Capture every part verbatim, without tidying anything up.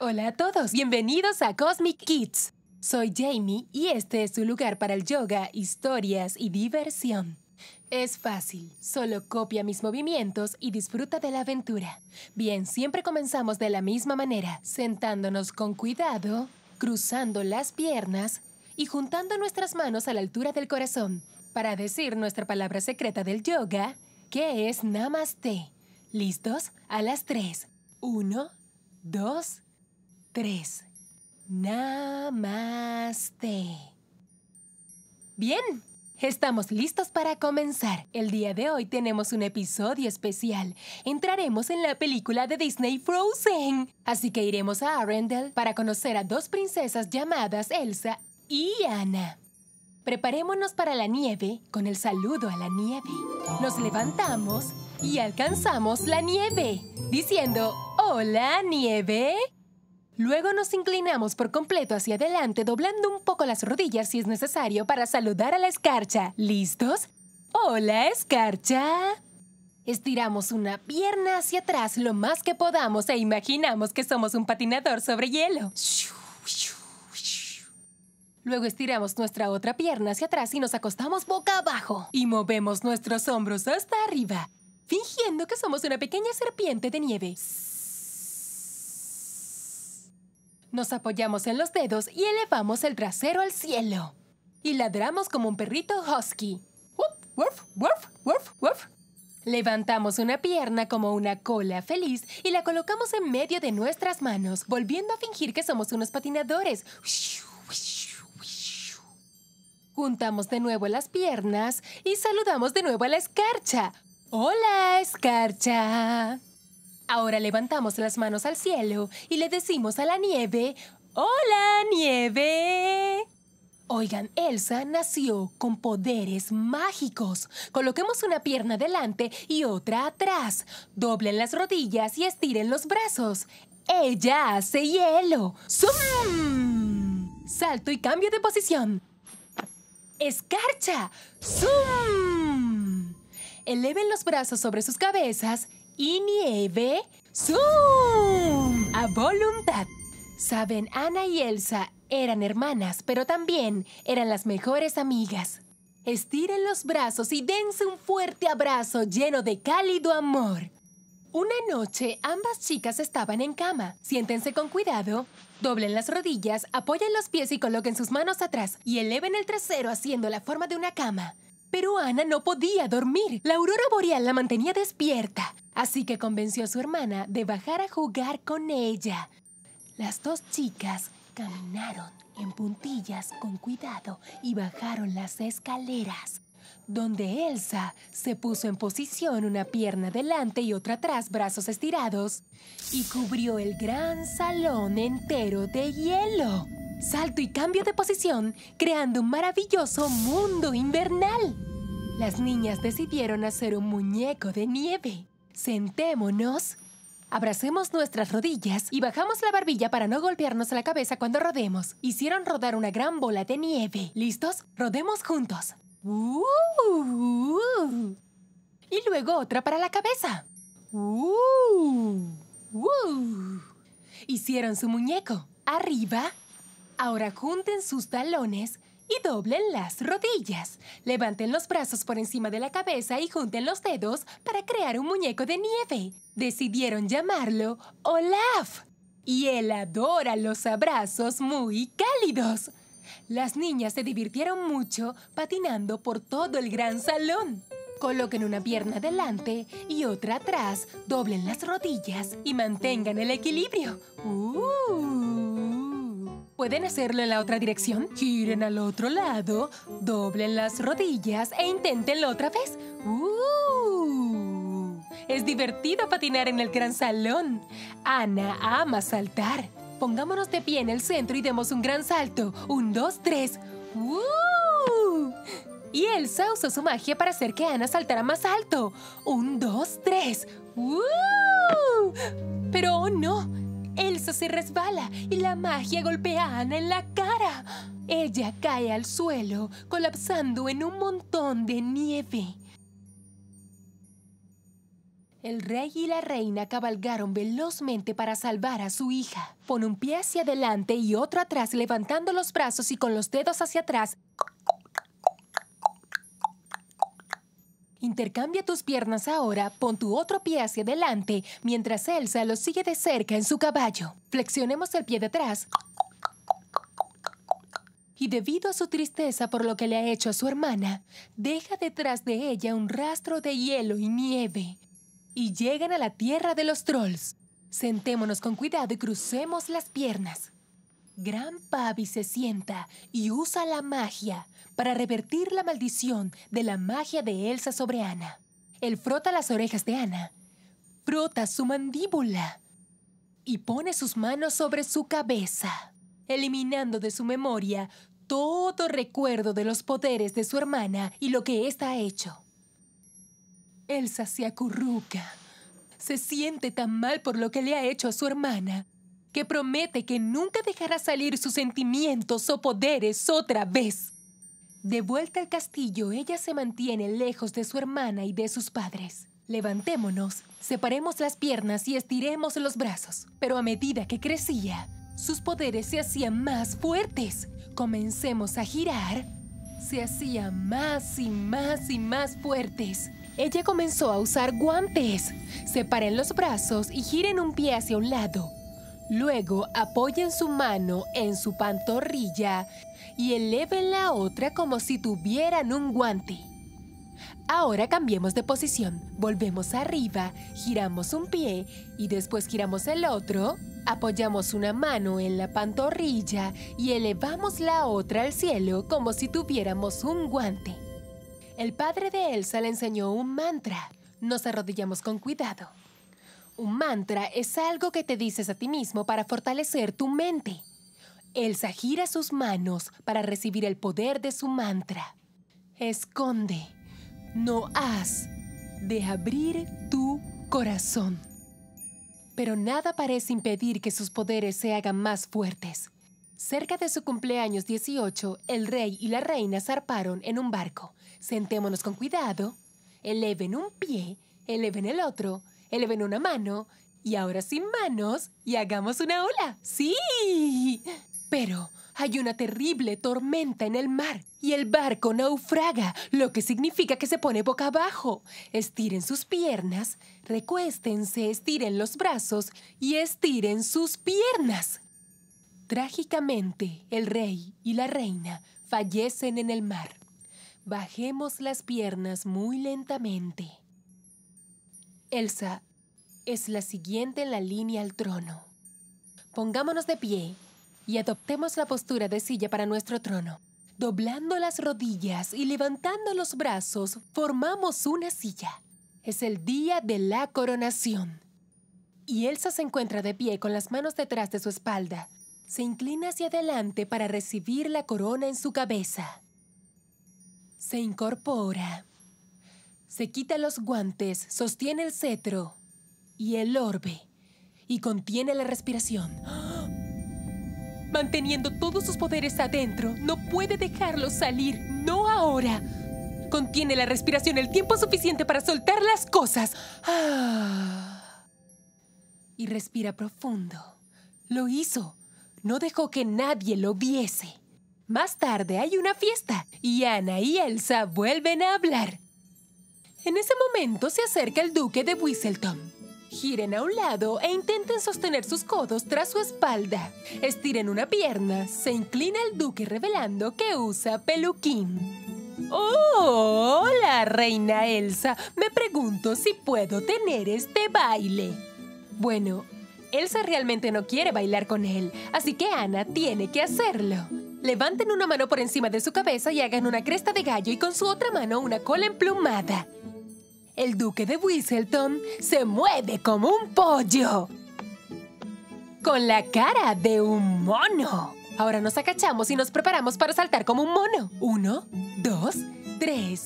Hola a todos, bienvenidos a Cosmic Kids. Soy Jamie y este es su lugar para el yoga, historias y diversión. Es fácil, solo copia mis movimientos y disfruta de la aventura. Bien, siempre comenzamos de la misma manera, sentándonos con cuidado, cruzando las piernas y juntando nuestras manos a la altura del corazón para decir nuestra palabra secreta del yoga, que es Namaste. ¿Listos? A las tres. Uno, dos, tres. Namaste. Bien, estamos listos para comenzar. El día de hoy tenemos un episodio especial. Entraremos en la película de Disney Frozen. Así que iremos a Arendelle para conocer a dos princesas llamadas Elsa y Anna. Preparémonos para la nieve con el saludo a la nieve. Nos levantamos y alcanzamos la nieve, diciendo ¡Hola, nieve! Luego nos inclinamos por completo hacia adelante, doblando un poco las rodillas si es necesario para saludar a la escarcha. ¿Listos? ¡Hola, escarcha! Estiramos una pierna hacia atrás lo más que podamos e imaginamos que somos un patinador sobre hielo. Luego estiramos nuestra otra pierna hacia atrás y nos acostamos boca abajo. Y movemos nuestros hombros hasta arriba, fingiendo que somos una pequeña serpiente de nieve. Nos apoyamos en los dedos y elevamos el trasero al cielo. Y ladramos como un perrito husky. ¡Wuf, wuf, wuf, wuf! Levantamos una pierna como una cola feliz y la colocamos en medio de nuestras manos, volviendo a fingir que somos unos patinadores. Juntamos de nuevo las piernas y saludamos de nuevo a la escarcha. ¡Hola, escarcha! Ahora levantamos las manos al cielo y le decimos a la nieve, ¡Hola, nieve! Oigan, Elsa nació con poderes mágicos. Coloquemos una pierna delante y otra atrás. Doblen las rodillas y estiren los brazos. Ella hace hielo. ¡Zum! Salto y cambio de posición. ¡Escarcha! ¡Zum! Eleven los brazos sobre sus cabezas y nieve. ¡Zum! A voluntad. Saben, Anna y Elsa eran hermanas, pero también eran las mejores amigas. Estiren los brazos y dense un fuerte abrazo lleno de cálido amor. Una noche, ambas chicas estaban en cama. Siéntense con cuidado, doblen las rodillas, apoyen los pies y coloquen sus manos atrás y eleven el trasero haciendo la forma de una cama. Pero Anna no podía dormir. La aurora boreal la mantenía despierta, así que convenció a su hermana de bajar a jugar con ella. Las dos chicas caminaron en puntillas con cuidado y bajaron las escaleras, donde Elsa se puso en posición, una pierna delante y otra atrás, brazos estirados, y cubrió el gran salón entero de hielo. Salto y cambio de posición, creando un maravilloso mundo invernal. Las niñas decidieron hacer un muñeco de nieve. Sentémonos, abracemos nuestras rodillas y bajamos la barbilla para no golpearnos la cabeza cuando rodemos. Hicieron rodar una gran bola de nieve. ¿Listos? Rodemos juntos. Uh, uh, y luego otra para la cabeza. Uh, uh. Hicieron su muñeco. Arriba. Ahora junten sus talones y doblen las rodillas. Levanten los brazos por encima de la cabeza y junten los dedos para crear un muñeco de nieve. Decidieron llamarlo Olaf. Y él adora los abrazos muy cálidos. Las niñas se divirtieron mucho patinando por todo el gran salón. Coloquen una pierna delante y otra atrás, doblen las rodillas y mantengan el equilibrio. Uh. ¿Pueden hacerlo en la otra dirección? Giren al otro lado, doblen las rodillas e inténtenlo otra vez. Uh. Es divertido patinar en el gran salón. Anna ama saltar. Pongámonos de pie en el centro y demos un gran salto. Un, dos, tres. ¡Uh! Y Elsa usó su magia para hacer que Anna saltara más alto. Un, dos, tres. ¡Uh! Pero oh no, Elsa se resbala y la magia golpea a Anna en la cara. Ella cae al suelo, colapsando en un montón de nieve. El rey y la reina cabalgaron velozmente para salvar a su hija. Pon un pie hacia adelante y otro atrás, levantando los brazos y con los dedos hacia atrás. Intercambia tus piernas ahora, pon tu otro pie hacia adelante, mientras Elsa lo sigue de cerca en su caballo. Flexionemos el pie de atrás. Y debido a su tristeza por lo que le ha hecho a su hermana, deja detrás de ella un rastro de hielo y nieve. Y llegan a la tierra de los trolls. Sentémonos con cuidado y crucemos las piernas. Gran Pavi se sienta y usa la magia para revertir la maldición de la magia de Elsa sobre Anna. Él frota las orejas de Anna, frota su mandíbula y pone sus manos sobre su cabeza, eliminando de su memoria todo recuerdo de los poderes de su hermana y lo que ésta ha hecho. Elsa se acurruca. Se siente tan mal por lo que le ha hecho a su hermana que promete que nunca dejará salir sus sentimientos o poderes otra vez. De vuelta al castillo, ella se mantiene lejos de su hermana y de sus padres. Levantémonos, separemos las piernas y estiremos los brazos. Pero a medida que crecía, sus poderes se hacían más fuertes. Comencemos a girar. Se hacían más y más y más fuertes. Ella comenzó a usar guantes. Separen los brazos y giren un pie hacia un lado. Luego apoyen su mano en su pantorrilla y eleven la otra como si tuvieran un guante. Ahora cambiemos de posición. Volvemos arriba, giramos un pie y después giramos el otro. Apoyamos una mano en la pantorrilla y elevamos la otra al cielo como si tuviéramos un guante. El padre de Elsa le enseñó un mantra. Nos arrodillamos con cuidado. Un mantra es algo que te dices a ti mismo para fortalecer tu mente. Elsa gira sus manos para recibir el poder de su mantra. Esconde, no has de abrir tu corazón. Pero nada parece impedir que sus poderes se hagan más fuertes. Cerca de su cumpleaños dieciocho, el rey y la reina zarparon en un barco. Sentémonos con cuidado, eleven un pie, eleven el otro, eleven una mano, y ahora sin manos, y hagamos una ola. ¡Sí! Pero hay una terrible tormenta en el mar, y el barco naufraga, lo que significa que se pone boca abajo. Estiren sus piernas, recuéstense, estiren los brazos, y estiren sus piernas. Trágicamente, el rey y la reina fallecen en el mar. Bajemos las piernas muy lentamente. Elsa es la siguiente en la línea al trono. Pongámonos de pie y adoptemos la postura de silla para nuestro trono. Doblando las rodillas y levantando los brazos, formamos una silla. Es el día de la coronación. Y Elsa se encuentra de pie con las manos detrás de su espalda. Se inclina hacia adelante para recibir la corona en su cabeza. Se incorpora. Se quita los guantes, sostiene el cetro y el orbe y contiene la respiración. Manteniendo todos sus poderes adentro, no puede dejarlos salir, no ahora. Contiene la respiración el tiempo suficiente para soltar las cosas. Y respira profundo. Lo hizo. No dejó que nadie lo viese. Más tarde hay una fiesta y Anna y Elsa vuelven a hablar. En ese momento se acerca el duque de Whistleton. Giren a un lado e intenten sostener sus codos tras su espalda. Estiren una pierna. Se inclina el duque revelando que usa peluquín. ¡Oh, hola, reina Elsa! Me pregunto si puedo tener este baile. Bueno, Elsa realmente no quiere bailar con él, así que Anna tiene que hacerlo. Levanten una mano por encima de su cabeza y hagan una cresta de gallo y con su otra mano una cola emplumada. El duque de Whistleton se mueve como un pollo, con la cara de un mono. Ahora nos agachamos y nos preparamos para saltar como un mono. Uno, dos, tres.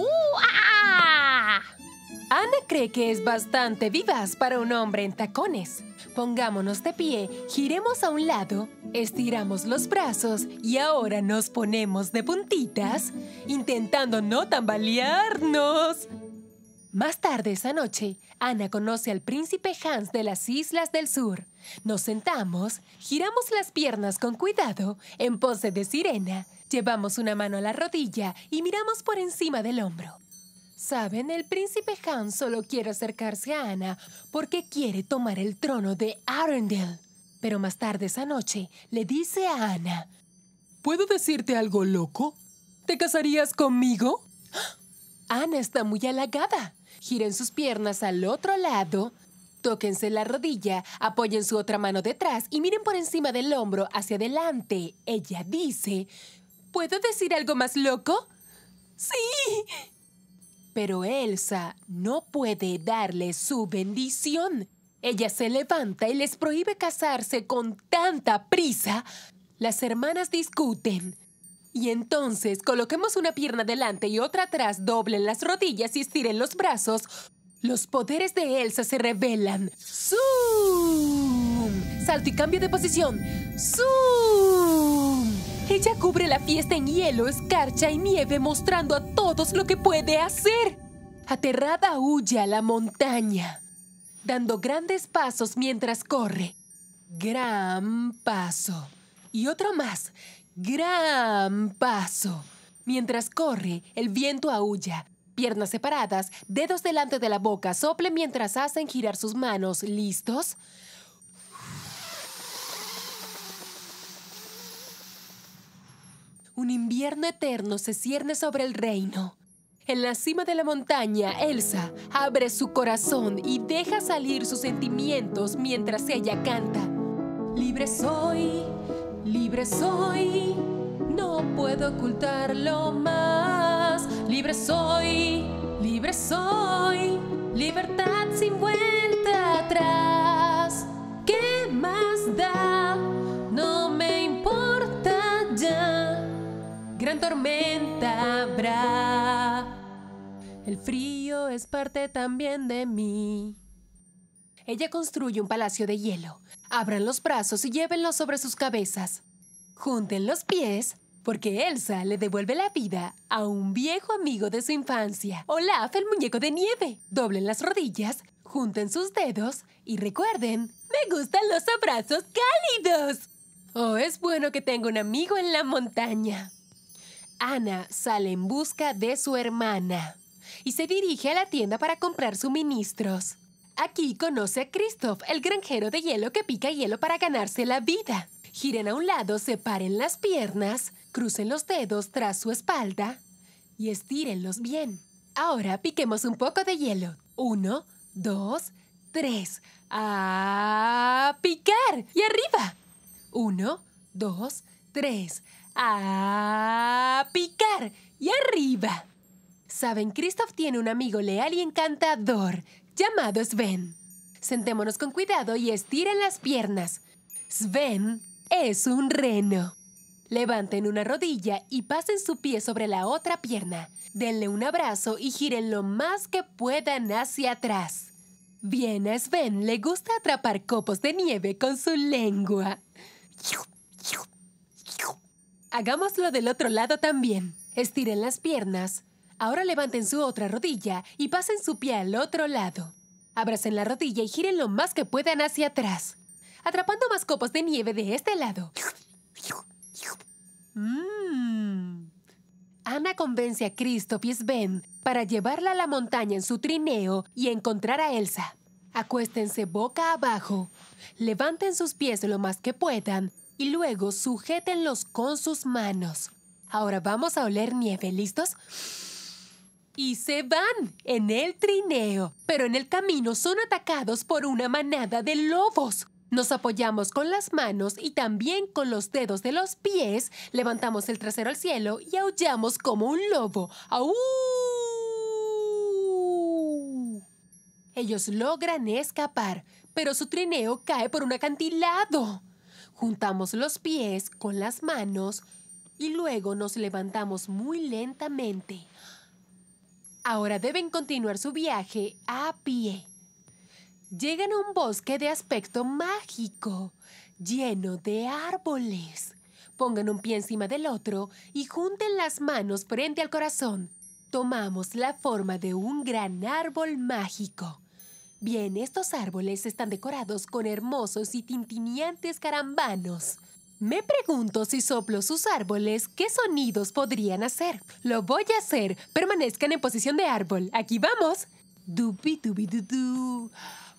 ¡Uah! Anna cree que es bastante vivaz para un hombre en tacones. Pongámonos de pie, giremos a un lado, estiramos los brazos y ahora nos ponemos de puntitas, intentando no tambalearnos. Más tarde esa noche, Anna conoce al príncipe Hans de las Islas del Sur. Nos sentamos, giramos las piernas con cuidado, en pose de sirena, llevamos una mano a la rodilla y miramos por encima del hombro. ¿Saben? El príncipe Hans solo quiere acercarse a Anna porque quiere tomar el trono de Arendelle. Pero más tarde esa noche, le dice a Anna: ¿Puedo decirte algo loco? ¿Te casarías conmigo? Anna está muy halagada. Giren sus piernas al otro lado, tóquense la rodilla, apoyen su otra mano detrás y miren por encima del hombro hacia adelante. Ella dice: ¿Puedo decir algo más loco? ¡Sí! Pero Elsa no puede darle su bendición. Ella se levanta y les prohíbe casarse con tanta prisa. Las hermanas discuten. Y entonces coloquemos una pierna delante y otra atrás, doblen las rodillas y estiren los brazos. Los poderes de Elsa se revelan. ¡Zoom! Salto y cambio de posición. ¡Zoom! Ella cubre la fiesta en hielo, escarcha y nieve, mostrando a todos lo que puede hacer. Aterrada huye a la montaña, dando grandes pasos mientras corre. Gran paso. Y otro más. Gran paso. Mientras corre, el viento aúlla. Piernas separadas, dedos delante de la boca, sople mientras hacen girar sus manos. ¿Listos? Un invierno eterno se cierne sobre el reino. En la cima de la montaña, Elsa abre su corazón y deja salir sus sentimientos mientras ella canta. Libre soy, libre soy, no puedo ocultarlo más. Libre soy, libre soy, libertad sin vuelta atrás. ¿Qué más da? No me importa ya. Gran tormenta habrá. El frío es parte también de mí. Ella construye un palacio de hielo. Abran los brazos y llévenlos sobre sus cabezas. Junten los pies, porque Elsa le devuelve la vida a un viejo amigo de su infancia, Olaf, el muñeco de nieve. Doblen las rodillas, junten sus dedos y recuerden, me gustan los abrazos cálidos. Oh, es bueno que tenga un amigo en la montaña. Anna sale en busca de su hermana y se dirige a la tienda para comprar suministros. Aquí conoce a Kristoff, el granjero de hielo que pica hielo para ganarse la vida. Giren a un lado, separen las piernas, crucen los dedos tras su espalda y estírenlos bien. Ahora piquemos un poco de hielo. Uno, dos, tres. ¡A picar! ¡Y arriba! Uno, dos, tres. ¡A picar! ¡Y arriba! Saben, Kristoff tiene un amigo leal y encantador llamado Sven. Sentémonos con cuidado y estiren las piernas. Sven es un reno. Levanten una rodilla y pasen su pie sobre la otra pierna. Denle un abrazo y giren lo más que puedan hacia atrás. Bien, a Sven le gusta atrapar copos de nieve con su lengua. Hagámoslo del otro lado también. Estiren las piernas. Ahora levanten su otra rodilla y pasen su pie al otro lado. Abracen la rodilla y giren lo más que puedan hacia atrás, atrapando más copos de nieve de este lado. Mm. Anna convence a Kristoff y Sven para llevarla a la montaña en su trineo y encontrar a Elsa. Acuéstense boca abajo, levanten sus pies lo más que puedan y luego sujétenlos con sus manos. Ahora vamos a oler nieve, ¿listos? Y se van en el trineo, pero en el camino son atacados por una manada de lobos. Nos apoyamos con las manos y también con los dedos de los pies, levantamos el trasero al cielo y aullamos como un lobo. ¡Aú! Ellos logran escapar, pero su trineo cae por un acantilado. Juntamos los pies con las manos y luego nos levantamos muy lentamente. Ahora deben continuar su viaje a pie. Llegan a un bosque de aspecto mágico, lleno de árboles. Pongan un pie encima del otro y junten las manos frente al corazón. tomamos la forma de un gran árbol mágico. Bien, estos árboles están decorados con hermosos y tintineantes carambanos. Me pregunto si soplo sus árboles, ¿qué sonidos podrían hacer? Lo voy a hacer. Permanezcan en posición de árbol. Aquí vamos. Dubi dubi du du.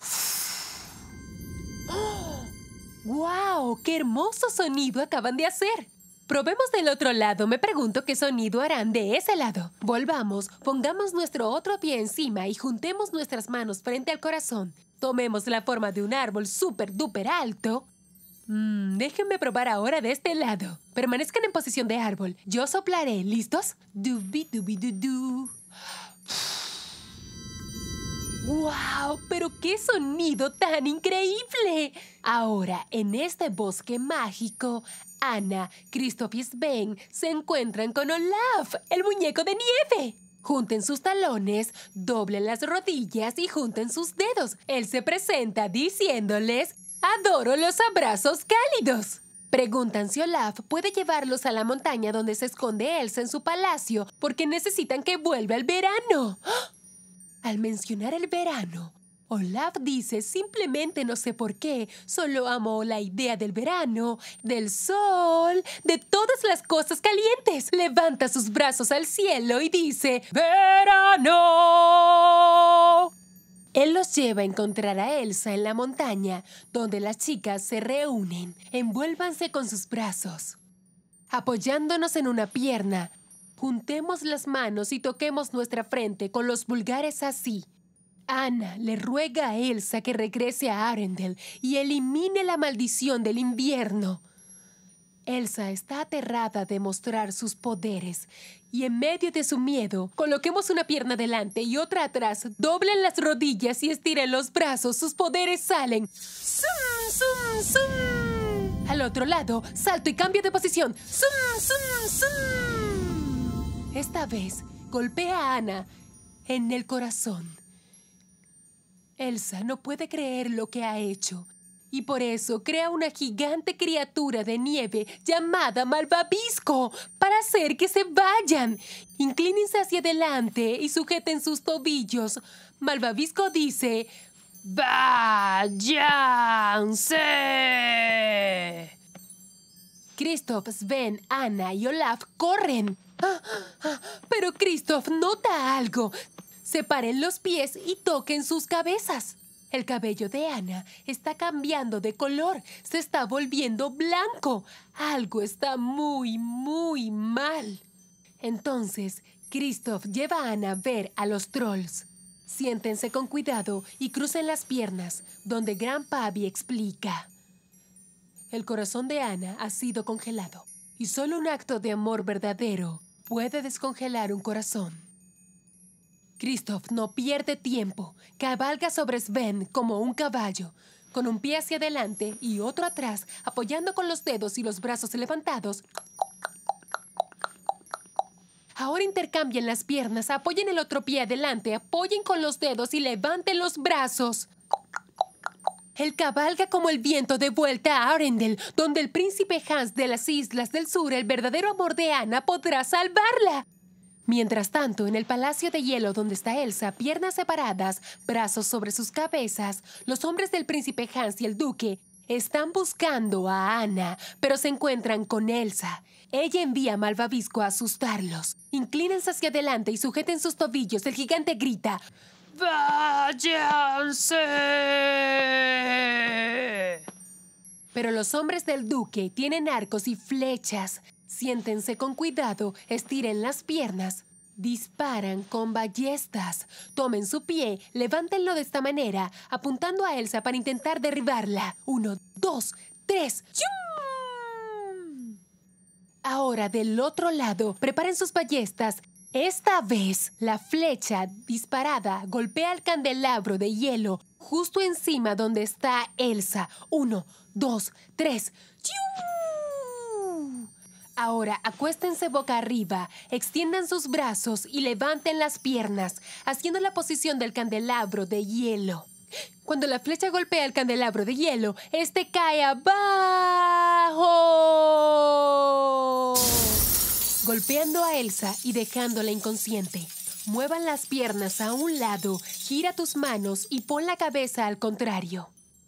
¡Oh! ¡Guau! ¡Qué hermoso sonido acaban de hacer! Probemos del otro lado. Me pregunto qué sonido harán de ese lado. Volvamos, pongamos nuestro otro pie encima y juntemos nuestras manos frente al corazón. Tomemos la forma de un árbol súper duper alto. Mm, déjenme probar ahora de este lado. Permanezcan en posición de árbol. Yo soplaré. ¿Listos? Dubi dubi du du. ¡Wow! ¡Pero qué sonido tan increíble! Ahora, en este bosque mágico, Anna, Kristoff y Sven se encuentran con Olaf, el muñeco de nieve. Junten sus talones, doblen las rodillas y junten sus dedos. Él se presenta diciéndoles: ¡adoro los abrazos cálidos! Preguntan si Olaf puede llevarlos a la montaña donde se esconde Elsa en su palacio porque necesitan que vuelva el verano. ¡Ah! Al mencionar el verano, Olaf dice: simplemente no sé por qué, solo amo la idea del verano, del sol, de todas las cosas calientes. Levanta sus brazos al cielo y dice: ¡verano! Él los lleva a encontrar a Elsa en la montaña, donde las chicas se reúnen. Envuélvanse con sus brazos. Apoyándonos en una pierna, juntemos las manos y toquemos nuestra frente con los pulgares así. Anna le ruega a Elsa que regrese a Arendelle y elimine la maldición del invierno. Elsa está aterrada de mostrar sus poderes y en medio de su miedo, coloquemos una pierna delante y otra atrás, doblen las rodillas y estiren los brazos. Sus poderes salen. ¡Zum, zum, zum! Al otro lado, salto y cambio de posición. ¡Zum, zum, zum! Esta vez, golpea a Anna en el corazón. Elsa no puede creer lo que ha hecho y por eso crea una gigante criatura de nieve llamada Malvavisco para hacer que se vayan. Inclínense hacia adelante y sujeten sus tobillos. Malvavisco dice: ¡váyanse! Kristoff, Sven, Anna y Olaf corren. Ah, ah, pero Kristoff nota algo. Separen los pies y toquen sus cabezas. El cabello de Anna está cambiando de color. Se está volviendo blanco. Algo está muy, muy mal. Entonces, Kristoff lleva a Anna a ver a los trolls. Siéntense con cuidado y crucen las piernas, donde Grandpappy explica. El corazón de Anna ha sido congelado y solo un acto de amor verdadero puede descongelar un corazón. Kristoff no pierde tiempo. Cabalga sobre Sven como un caballo, con un pie hacia adelante y otro atrás, apoyando con los dedos y los brazos levantados. Ahora intercambien las piernas, apoyen el otro pie adelante, apoyen con los dedos y levanten los brazos. Él cabalga como el viento de vuelta a Arendelle, donde el príncipe Hans de las Islas del Sur, el verdadero amor de Anna, podrá salvarla. Mientras tanto, en el Palacio de Hielo donde está Elsa, piernas separadas, brazos sobre sus cabezas, los hombres del príncipe Hans y el duque están buscando a Anna, pero se encuentran con Elsa. Ella envía a Malvavisco a asustarlos. Inclínense hacia adelante y sujeten sus tobillos. El gigante grita: ¡váyanse! Pero los hombres del duque tienen arcos y flechas. Siéntense con cuidado, estiren las piernas, disparan con ballestas. Tomen su pie, levántenlo de esta manera, apuntando a Elsa para intentar derribarla. Uno, dos, tres. ¡Yum! Ahora del otro lado, preparen sus ballestas. Esta vez, la flecha disparada golpea el candelabro de hielo justo encima donde está Elsa. Uno, dos, tres. ¡Yum! Ahora, acuéstense boca arriba, extiendan sus brazos y levanten las piernas, haciendo la posición del candelabro de hielo. Cuando la flecha golpea el candelabro de hielo, este cae abajo, golpeando a Elsa y dejándola inconsciente. Muevan las piernas a un lado, gira tus manos y pon la cabeza al contrario.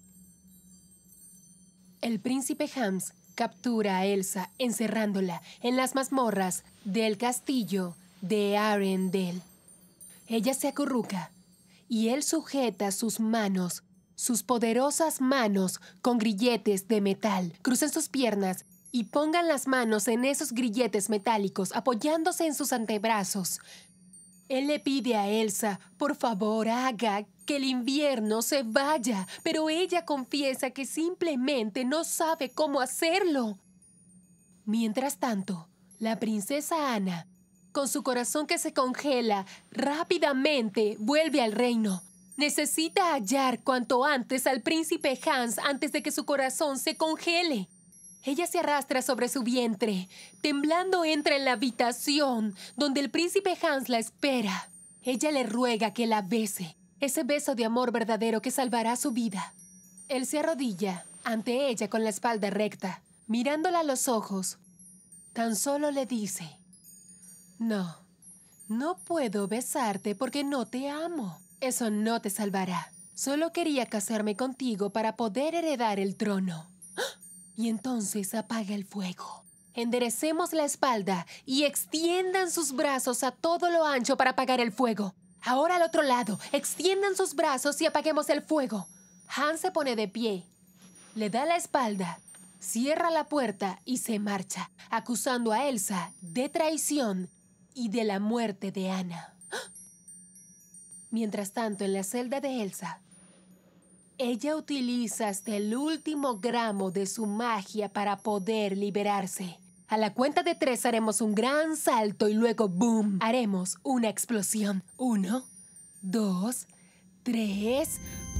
El príncipe Hans captura a Elsa encerrándola en las mazmorras del castillo de Arendelle. Ella se acurruca y él sujeta sus manos, sus poderosas manos con grilletes de metal. Crucen sus piernas y pongan las manos en esos grilletes metálicos apoyándose en sus antebrazos. Él le pide a Elsa, por favor, haga que el invierno se vaya, pero ella confiesa que simplemente no sabe cómo hacerlo. Mientras tanto, la princesa Anna, con su corazón que se congela, rápidamente vuelve al reino. Necesita hallar cuanto antes al príncipe Hans antes de que su corazón se congele. Ella se arrastra sobre su vientre. Temblando entra en la habitación donde el príncipe Hans la espera. Ella le ruega que la bese, ese beso de amor verdadero que salvará su vida. Él se arrodilla ante ella con la espalda recta, mirándola a los ojos. Tan solo le dice: no, no puedo besarte porque no te amo. Eso no te salvará. Solo quería casarme contigo para poder heredar el trono. Y entonces apaga el fuego. Enderecemos la espalda y extiendan sus brazos a todo lo ancho para apagar el fuego. Ahora al otro lado, extiendan sus brazos y apaguemos el fuego. Hans se pone de pie, le da la espalda, cierra la puerta y se marcha, acusando a Elsa de traición y de la muerte de Anna. Mientras tanto, en la celda de Elsa, ella utiliza hasta el último gramo de su magia para poder liberarse. A la cuenta de tres haremos un gran salto y luego ¡boom! Haremos una explosión. Uno, dos, tres,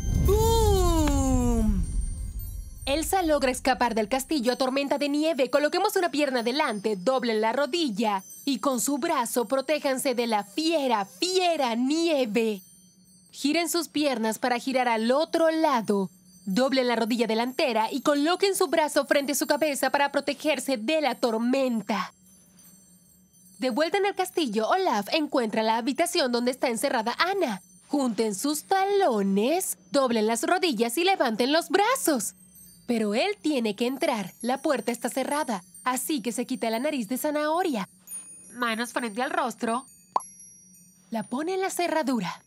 ¡boom! Elsa logra escapar del castillo a tormenta de nieve. Coloquemos una pierna adelante, doblen la rodilla y con su brazo protéjanse de la fiera, fiera nieve. Giren sus piernas para girar al otro lado. Doblen la rodilla delantera y coloquen su brazo frente a su cabeza para protegerse de la tormenta. De vuelta en el castillo, Olaf encuentra la habitación donde está encerrada Anna. Junten sus talones, doblen las rodillas y levanten los brazos. Pero él tiene que entrar. La puerta está cerrada, así que se quita la nariz de zanahoria. Manos frente al rostro. La pone en la cerradura.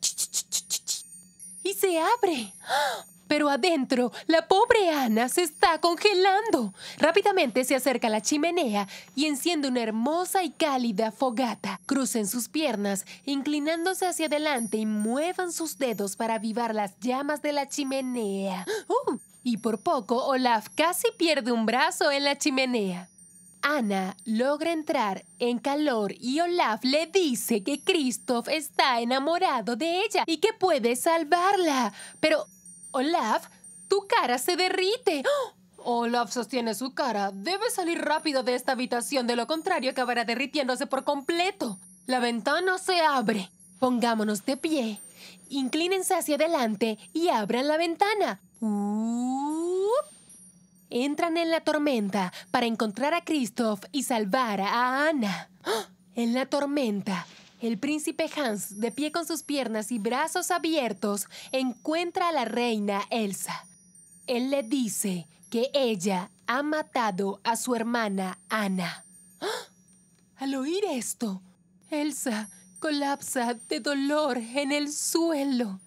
Y se abre. Pero adentro, la pobre Anna se está congelando. Rápidamente se acerca a la chimenea y enciende una hermosa y cálida fogata. Crucen sus piernas, inclinándose hacia adelante y muevan sus dedos para avivar las llamas de la chimenea. Uh, y por poco, Olaf casi pierde un brazo en la chimenea. Anna logra entrar en calor y Olaf le dice que Kristoff está enamorado de ella y que puede salvarla. Pero, Olaf, tu cara se derrite. ¡Oh! Olaf sostiene su cara. Debe salir rápido de esta habitación, de lo contrario acabará derritiéndose por completo. La ventana se abre. Pongámonos de pie. Inclínense hacia adelante y abran la ventana. ¡Uh! Entran en la tormenta para encontrar a Kristoff y salvar a Anna. En la tormenta, el príncipe Hans, de pie con sus piernas y brazos abiertos, encuentra a la reina Elsa. Él le dice que ella ha matado a su hermana Anna. Al oír esto, Elsa colapsa de dolor en el suelo.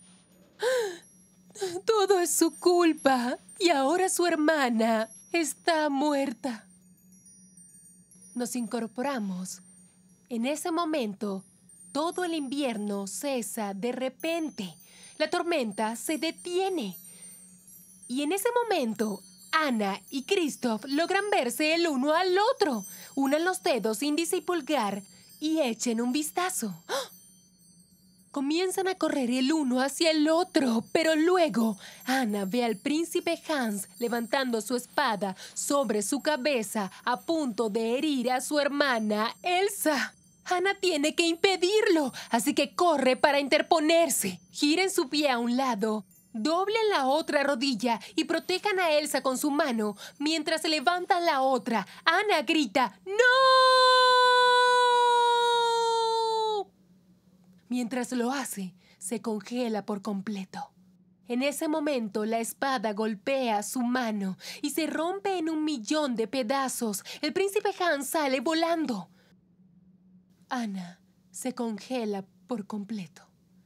Todo es su culpa y ahora su hermana está muerta. Nos incorporamos. En ese momento, todo el invierno cesa de repente. La tormenta se detiene. Y en ese momento, Anna y Kristoff logran verse el uno al otro. Unan los dedos índice y pulgar y echen un vistazo. ¡Oh! Comienzan a correr el uno hacia el otro, pero luego Anna ve al príncipe Hans levantando su espada sobre su cabeza a punto de herir a su hermana Elsa. Anna tiene que impedirlo, así que corre para interponerse. Giren su pie a un lado, doblen la otra rodilla y protejan a Elsa con su mano mientras levantan la otra. Anna grita: ¡No! Mientras lo hace, se congela por completo. En ese momento, la espada golpea su mano y se rompe en un millón de pedazos. El príncipe Hans sale volando. Anna se congela por completo.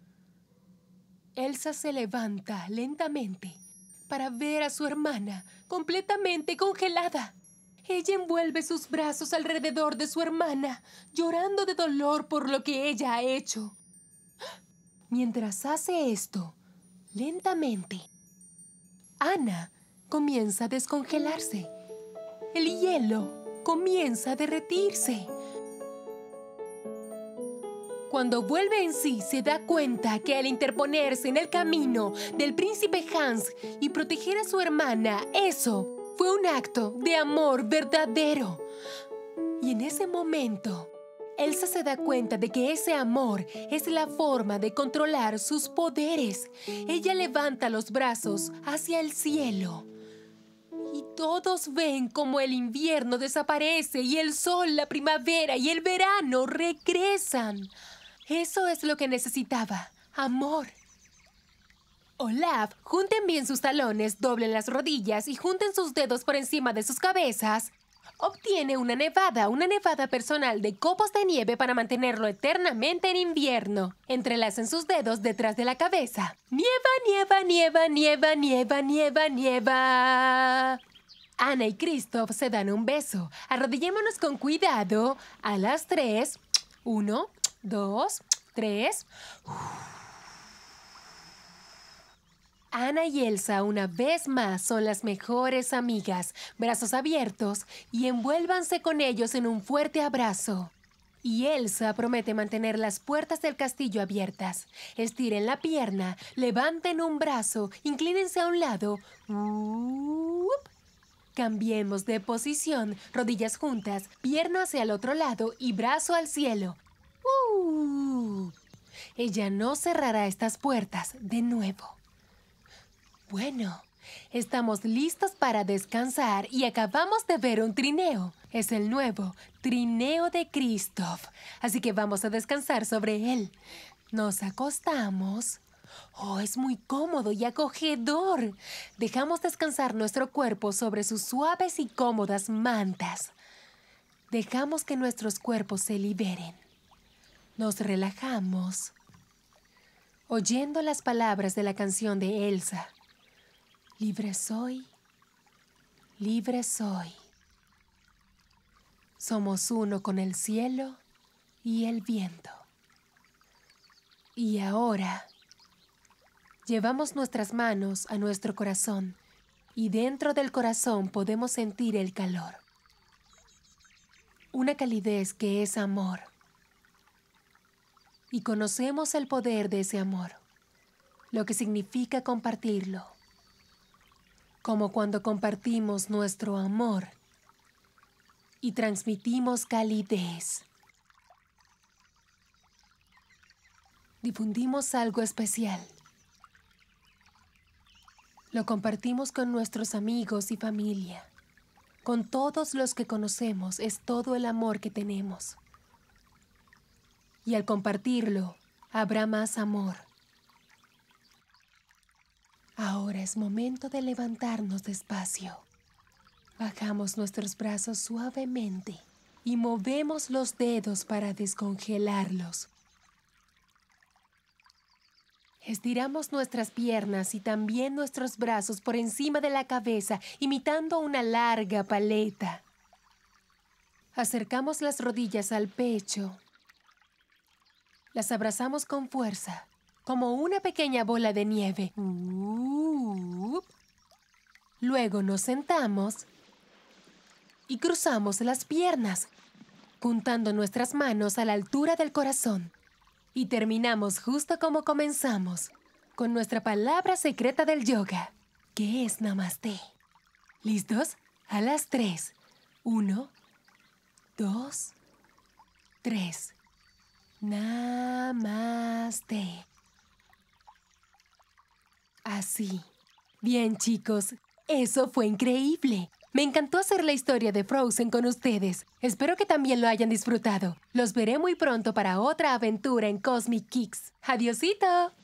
Elsa se levanta lentamente para ver a su hermana completamente congelada. Ella envuelve sus brazos alrededor de su hermana, llorando de dolor por lo que ella ha hecho. Mientras hace esto, lentamente, Anna comienza a descongelarse. El hielo comienza a derretirse. Cuando vuelve en sí, se da cuenta que al interponerse en el camino del príncipe Hans y proteger a su hermana, eso fue un acto de amor verdadero. Y en ese momento, Elsa se da cuenta de que ese amor es la forma de controlar sus poderes. Ella levanta los brazos hacia el cielo. Y todos ven como el invierno desaparece y el sol, la primavera y el verano regresan. Eso es lo que necesitaba, amor. Olaf, junten bien sus talones, doblen las rodillas y junten sus dedos por encima de sus cabezas. Obtiene una nevada, una nevada personal de copos de nieve para mantenerlo eternamente en invierno. Entrelacen sus dedos detrás de la cabeza. Nieva, nieva, nieva, nieva, nieva, nieva, nieva. Anna y Kristoff se dan un beso. Arrodillémonos con cuidado. A las tres. Uno, dos, tres. Anna y Elsa una vez más son las mejores amigas. Brazos abiertos y envuélvanse con ellos en un fuerte abrazo. Y Elsa promete mantener las puertas del castillo abiertas. Estiren la pierna, levanten un brazo, inclínense a un lado. ¡Uuup! Cambiemos de posición, rodillas juntas, pierna hacia el otro lado y brazo al cielo. ¡Uh! Ella no cerrará estas puertas de nuevo. Bueno, estamos listos para descansar y acabamos de ver un trineo. Es el nuevo trineo de Kristoff, así que vamos a descansar sobre él. Nos acostamos. Oh, es muy cómodo y acogedor. Dejamos descansar nuestro cuerpo sobre sus suaves y cómodas mantas. Dejamos que nuestros cuerpos se liberen. Nos relajamos, oyendo las palabras de la canción de Elsa. Libre soy, libre soy. Somos uno con el cielo y el viento. Y ahora, llevamos nuestras manos a nuestro corazón y dentro del corazón podemos sentir el calor. Una calidez que es amor. Y conocemos el poder de ese amor, lo que significa compartirlo. Como cuando compartimos nuestro amor y transmitimos calidez. Difundimos algo especial. Lo compartimos con nuestros amigos y familia. Con todos los que conocemos es todo el amor que tenemos. Y al compartirlo, habrá más amor. Ahora es momento de levantarnos despacio. Bajamos nuestros brazos suavemente y movemos los dedos para descongelarlos. Estiramos nuestras piernas y también nuestros brazos por encima de la cabeza, imitando una larga paleta. Acercamos las rodillas al pecho. Las abrazamos con fuerza, como una pequeña bola de nieve. Uh, Luego nos sentamos y cruzamos las piernas, juntando nuestras manos a la altura del corazón. Y terminamos justo como comenzamos, con nuestra palabra secreta del yoga, que es Namaste. ¿Listos? A las tres. Uno, dos, tres. Namaste. Así. Bien, chicos, eso fue increíble. Me encantó hacer la historia de Frozen con ustedes. Espero que también lo hayan disfrutado. Los veré muy pronto para otra aventura en Cosmic Kicks. ¡Adiosito!